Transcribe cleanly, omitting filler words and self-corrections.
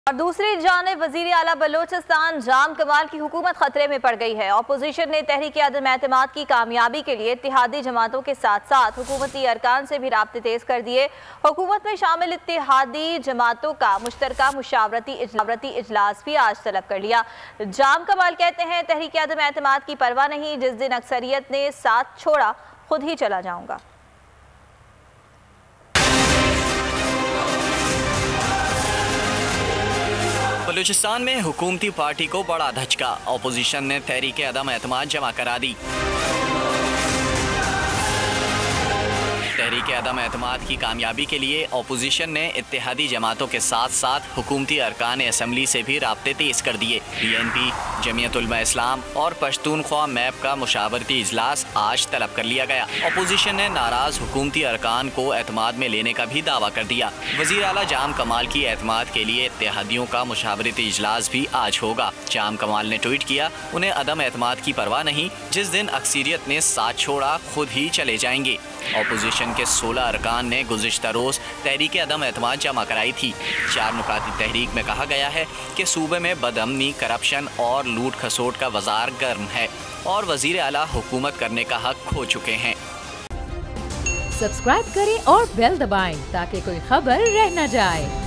और दूसरी जानिब वज़ीर आला बलोचिस्तान जाम कमाल की हुकूमत खतरे में पड़ गई है। अपोजिशन ने तहरीक अदम एतमाद की कामयाबी के लिए इत्तेहादी जमातों के साथ साथ हुकूमती अरकान से भी राब्ते तेज कर दिए। हुकूमत में शामिल इत्तेहादी जमातों का मुश्तरका मुशावरती इजलास भी आज तलब कर लिया। जाम कमाल कहते हैं, तहरीक अदम एतमाद की परवाह नहीं, जिस दिन अक्सरियत ने साथ छोड़ा खुद ही चला जाऊंगा। बलूचिस्तान में हुकूमती पार्टी को बड़ा धचका, अपोजिशन ने तहरीक अदम एतमाद जमा करा दी। तहरीक अदम एतमाद की कामयाबी के लिए अपोजिशन ने इत्तेहादी जमातों के साथ साथ हुकूमती अरकान असम्बली से भी राब्ते तेज कर दिए। PNP, जमीयत उलमा इस्लाम और पश्तूनख्वा मैप का मुशावरती इजलास आज तलब कर लिया गया। अपोजिशन ने नाराज हुकूमती अरकान को एतमाद में लेने का भी दावा कर दिया। वज़ीर आला जाम कमाल की एतमाद के लिए इत्तेहादियों का मुशावरती इजलास भी आज होगा। जाम कमाल ने ट्वीट किया, उन्हें अदम एतमाद की परवाह नहीं, जिस दिन अक्सरियत ने साथ छोड़ा खुद ही चले जाएंगे। अपोजिशन के 16 अरकान ने गुज़िश्ता रोज़ तहरीक अदम एतमाद जमा कराई थी। 4 नुकाती तहरीक में कहा गया है कि सूबे में बदअमनी, करप्शन और लूट खसोट का बाजार गर्म है और वज़ीर आला हुकूमत करने का हक खो चुके हैं। सब्सक्राइब करें और बेल दबाएं ताकि कोई खबर रह न जाए।